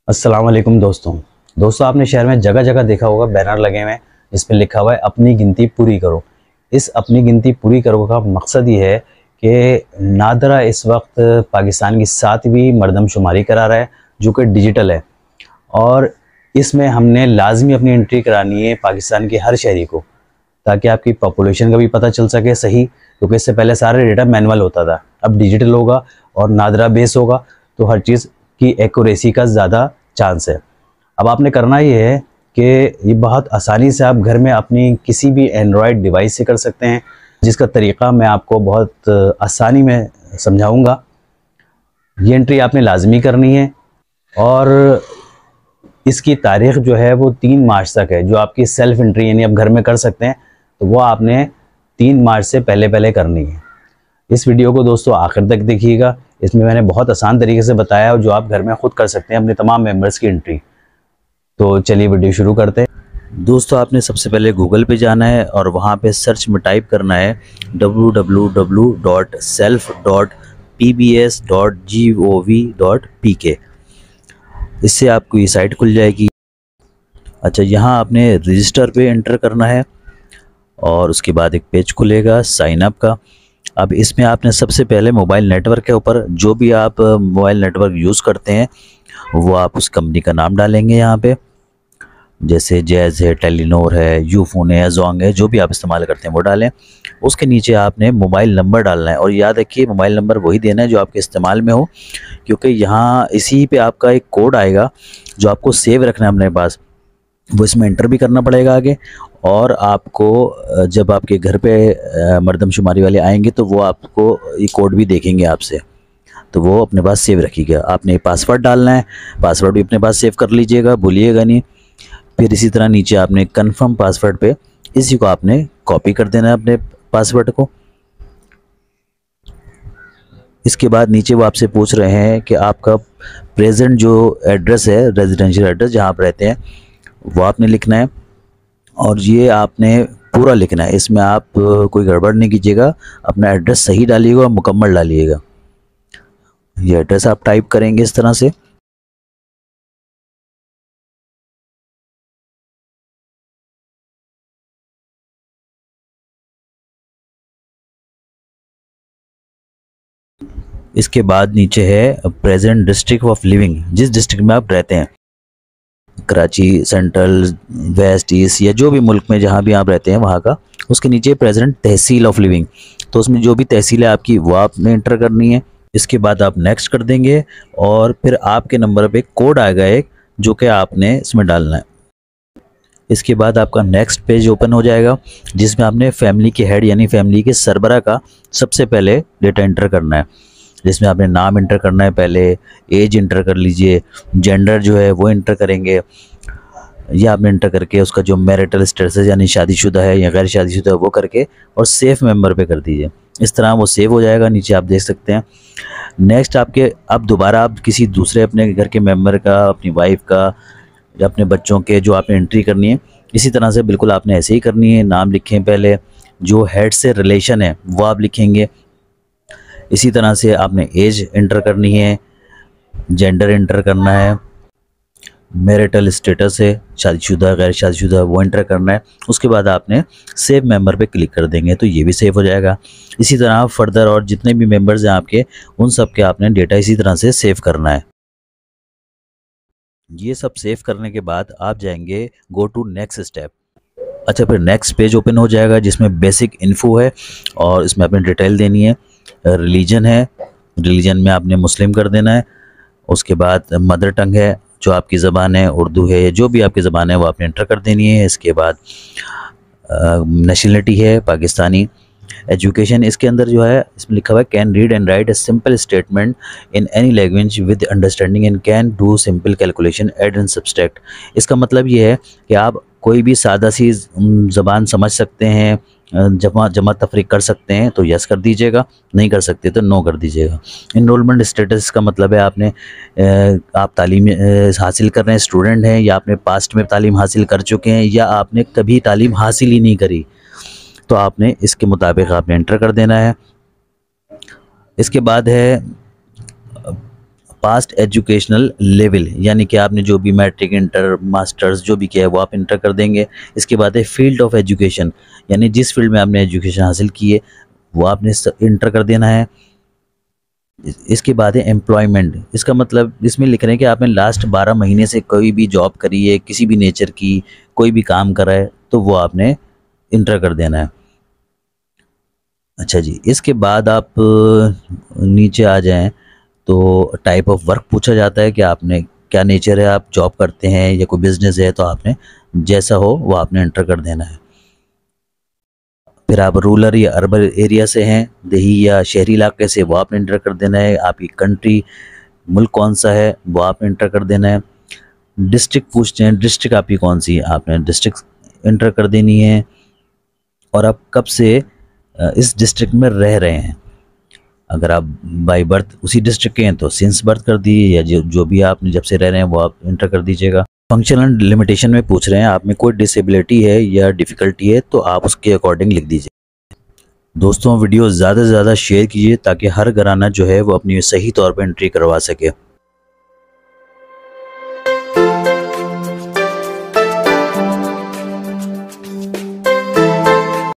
अस्सलाम वालेकुम दोस्तों आपने शहर में जगह जगह देखा होगा बैनर लगे हुए हैं जिस पे लिखा हुआ है अपनी गिनती पूरी करो। इस अपनी गिनती पूरी करो का मकसद ये है कि नादरा इस वक्त पाकिस्तान की 7वीं मरदमशुमारी करा रहा है जो कि डिजिटल है, और इसमें हमने लाजमी अपनी एंट्री करानी है पाकिस्तान के हर शहरी को, ताकि आपकी पॉपुलेशन का भी पता चल सके सही, क्योंकि इससे पहले सारे डेटा मैनुअल होता था, अब डिजिटल होगा और नादरा बेस होगा तो हर चीज़ की एक्यूरेसी का ज़्यादा चांस है। अब आपने करना ये है कि ये बहुत आसानी से आप घर में अपनी किसी भी एंड्रॉयड डिवाइस से कर सकते हैं, जिसका तरीक़ा मैं आपको बहुत आसानी में समझाऊंगा। ये एंट्री आपने लाजमी करनी है और इसकी तारीख़ जो है वो 3 मार्च तक है, जो आपकी सेल्फ़ एंट्री यानी आप घर में कर सकते हैं, तो वो आपने 3 मार्च से पहले करनी है। इस वीडियो को दोस्तों आखिर तक देखिएगा, इसमें मैंने बहुत आसान तरीके से बताया है जो आप घर में खुद कर सकते हैं अपने तमाम मेंबर्स की एंट्री। तो चलिए वीडियो शुरू करते हैं। दोस्तों आपने सबसे पहले गूगल पे जाना है और वहाँ पे सर्च में टाइप करना है www.self.pbs.gov.pk। इससे आपको ये साइट खुल जाएगी। अच्छा, यहाँ आपने रजिस्टर पे एंटर करना है और उसके बाद एक पेज खुलेगा साइन अप का। अब इसमें आपने सबसे पहले मोबाइल नेटवर्क के ऊपर जो भी आप मोबाइल नेटवर्क यूज़ करते हैं वो आप उस कंपनी का नाम डालेंगे। यहाँ पे जैसे जैज़ है, टेलीनोर है, यूफोन है, जोंग है, जो भी आप इस्तेमाल करते हैं वो डालें। उसके नीचे आपने मोबाइल नंबर डालना है और याद रखिए मोबाइल नंबर वही देना है जो आपके इस्तेमाल में हो, क्योंकि यहाँ इसी पे आपका एक कोड आएगा जो आपको सेव रखना है अपने पास, वो इसमें एंटर भी करना पड़ेगा आगे। और आपको जब आपके घर पे मरदमशुमारी वाले आएंगे तो वो आपको ये कोड भी देखेंगे आपसे, तो वो अपने पास सेव रखिएगा। आपने पासवर्ड डालना है, पासवर्ड भी अपने पास सेव कर लीजिएगा, भूलिएगा नहीं। फिर इसी तरह नीचे आपने कंफर्म पासवर्ड पे इसी को आपने कॉपी कर देना है अपने पासवर्ड को। इसके बाद नीचे वो आपसे पूछ रहे हैं कि आपका प्रेजेंट जो एड्रेस है, रेजिडेंशियल एड्रेस जहाँ आप रहते हैं, वो आपने लिखना है और ये आपने पूरा लिखना है। इसमें आप कोई गड़बड़ नहीं कीजिएगा, अपना एड्रेस सही डालिएगा और मुकम्मल डालिएगा। ये एड्रेस आप टाइप करेंगे इस तरह से। इसके बाद नीचे है प्रेजेंट डिस्ट्रिक्ट ऑफ लिविंग, जिस डिस्ट्रिक्ट में आप रहते हैं, कराची, सेंट्रल, वेस्ट, ईस्ट या जो भी मुल्क में जहाँ भी आप रहते हैं वहाँ का। उसके नीचे प्रेजेंट तहसील ऑफ लिविंग, तो उसमें जो भी तहसील है आपकी वो आपने इंटर करनी है। इसके बाद आप नेक्स्ट कर देंगे और फिर आपके नंबर पे कोड आएगा एक, जो कि आपने इसमें डालना है। इसके बाद आपका नेक्स्ट पेज ओपन हो जाएगा जिसमें आपने फैमिली के हेड यानी फैमिली के सरबरा का सबसे पहले डेटा इंटर करना है, जिसमें आपने नाम इंटर करना है, पहले एज इंटर कर लीजिए, जेंडर जो है वो इंटर करेंगे, ये आपने इंटर करके उसका जो मैरिटल स्टेटस है यानी शादीशुदा है या गैर शादीशुदा है वो करके और सेफ मेंबर पे कर दीजिए। इस तरह वो सेव हो जाएगा, नीचे आप देख सकते हैं। नेक्स्ट आपके अब दोबारा आप किसी दूसरे अपने घर के मेंबर का, अपनी वाइफ का या अपने बच्चों के जो आपने एंट्री करनी है, इसी तरह से बिल्कुल आपने ऐसे ही करनी है। नाम लिखें, पहले जो हेड से रिलेशन है वो आप लिखेंगे। इसी तरह से आपने एज इंटर करनी है, जेंडर इंटर करना है, मैरिटल स्टेटस है, शादीशुदा गैर शादीशुदा वो इंटर करना है। उसके बाद आपने सेव मेंबर पे क्लिक कर देंगे तो ये भी सेव हो जाएगा। इसी तरह आप फर्दर और जितने भी मेंबर्स हैं आपके, उन सब के आपने डेटा इसी तरह से सेव करना है। ये सब सेव करने के बाद आप जाएंगे गो टू नेक्स्ट स्टेप। अच्छा, फिर नेक्स्ट पेज ओपन हो जाएगा जिसमें बेसिक इन्फो है और इसमें आपने डिटेल देनी है। रिलीजन है, रिलीजन में आपने मुस्लिम कर देना है। उसके बाद मदर टंग है, जो आपकी ज़बान है, उर्दू है या जो भी आपकी ज़बान है वो आपने इंटर कर देनी है। इसके बाद नेशनलिटी है पाकिस्तानी। एजुकेशन, इसके अंदर जो है इसमें लिखा हुआ है can read and write a simple statement in any language with understanding and can do simple calculation add and subtract. इसका मतलब ये है कि आप कोई भी सादा सी ज़बान समझ सकते हैं, जमा तफरीक कर सकते हैं तो यस कर दीजिएगा, नहीं कर सकते तो नो कर दीजिएगा। इनरोलमेंट स्टेटस का मतलब है आपने आप तालीम हासिल कर रहे हैं, स्टूडेंट हैं, या आपने पास्ट में तालीम हासिल कर चुके हैं या आपने कभी तालीम हासिल ही नहीं करी, तो आपने इसके मुताबिक आपने एंटर कर देना है। इसके बाद है पास्ट एजुकेशनल लेवल, यानी कि आपने जो भी मैट्रिक, इंटर, मास्टर्स जो भी किया है वो आप इंटर कर देंगे। इसके बाद है फील्ड ऑफ एजुकेशन, यानी जिस फील्ड में आपने एजुकेशन हासिल की है वो आपने इंटर कर देना है। इसके बाद है एम्प्लॉयमेंट, इसका मतलब इसमें लिख रहे हैं कि आपने लास्ट 12 महीने से कोई भी जॉब करी है, किसी भी नेचर की, कोई भी काम करा है तो वो आपने इंटर कर देना है। अच्छा जी, इसके बाद आप नीचे आ जाएं तो टाइप ऑफ वर्क पूछा जाता है कि आपने क्या नेचर है, आप जॉब करते हैं या कोई बिजनेस है, तो आपने जैसा हो वो आपने एंटर कर देना है। फिर आप रूरल या अर्बन एरिया से हैं, देही या शहरी इलाके से, वो आपने एंटर कर देना है। आपकी कंट्री, मुल्क कौन सा है वो आपने एंटर कर देना है। डिस्ट्रिक्ट पूछते हैं, डिस्ट्रिक्ट आपकी कौन सी है, आपने डिस्ट्रिक्ट एंटर कर देनी है। और आप कब से इस डिस्ट्रिक्ट में रह रहे हैं, अगर आप बाय बर्थ उसी डिस्ट्रिक्ट के हैं तो सिंस बर्थ कर दीजिए, या जो भी आप जब से रह रहे हैं वो आप इंटर कर दीजिएगा। फंक्शनल लिमिटेशन में पूछ रहे हैं आप में कोई डिसेबिलिटी है या डिफ़िकल्टी है तो आप उसके अकॉर्डिंग लिख दीजिए। दोस्तों वीडियो ज़्यादा से ज़्यादा शेयर कीजिए ताकि हर घराना जो है वो अपनी सही तौर पर एंट्री करवा सके।